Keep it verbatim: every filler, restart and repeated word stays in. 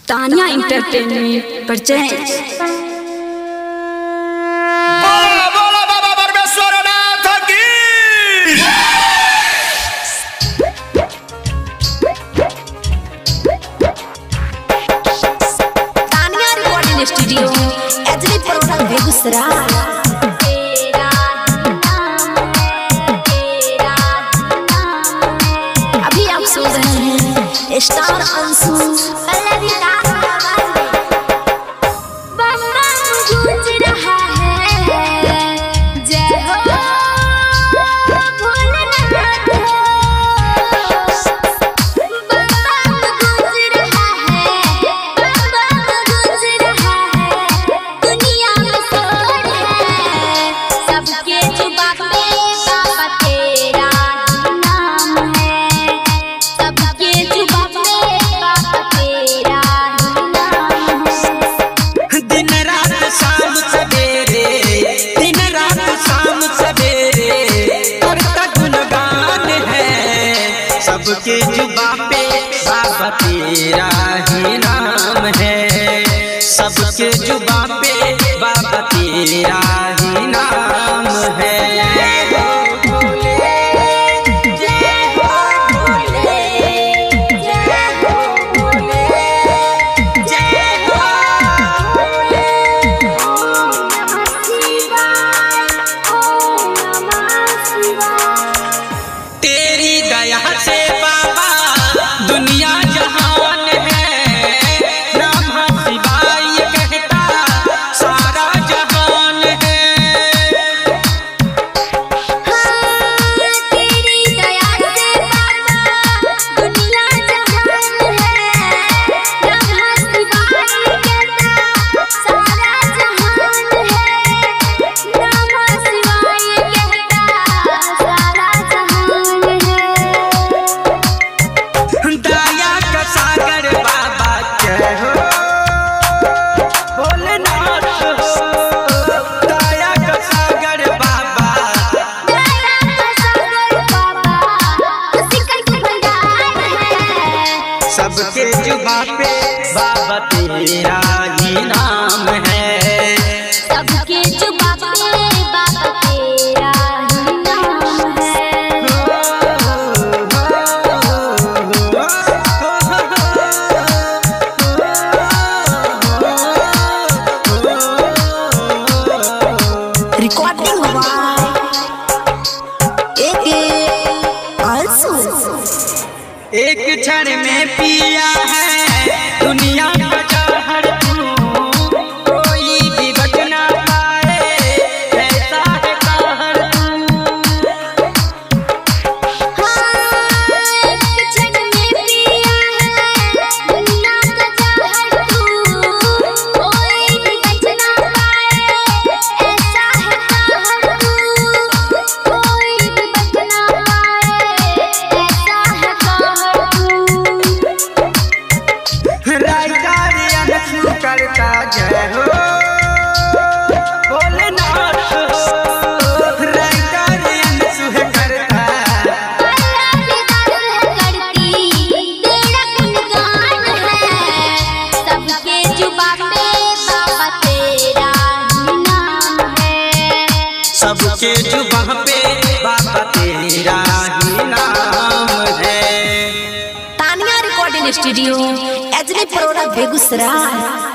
Tania entertainment purchase studio एजली product Begusarai. अभी आप सुन रहे हैं स्टार अंशु सबके जुबां पे बाबा तेरा ही नाम है। सबके जुबां पे बाबा तेरा ही नाम है। तेरी दया से बाबा दुनिया जहान है। ब्रह्मा शिवाय कहता सारा जहान है। हाँ, तेरी दया से बाबा दुनिया जहान है। ब्रह्मा शिवाय कहता सारा जहान है। ब्रह्मा शिवाय कहता सारा जहान है। दया का सागर बाबा जय हो भोलेनाथ हो। दया का सागर बाबा, दया का सागर बाबा उसी का भंडार है। सबके जुबां पे बाबा तेरा ही नाम है। सबके जुबां पे बाबा तेरा ही नाम है। रिकॉर्डिंग हुआ एक अंशु। एक क्षण में पिया है दुनिया का जहर तू। कोई भी बच ना पाए ऐसा है कहर तू। हाँ, एक क्षण में पिया है दुनिया का जहर तू। कोई भी बच ना पाए ऐसा है कहर तू। कोई भी बच ना पाए ऐसा है कहर तू। राइटर अंशु करता जय हो भोलेनाथ हो। राइटर अंशु है करता सबके जुबां पे बाबा तेरा ही नाम है। सबके जुबां पे बाबा तेरा ही नाम है। तानिया रिकॉर्डिंग स्टूडियो एजली प्रोडक्ट बेगूसराय।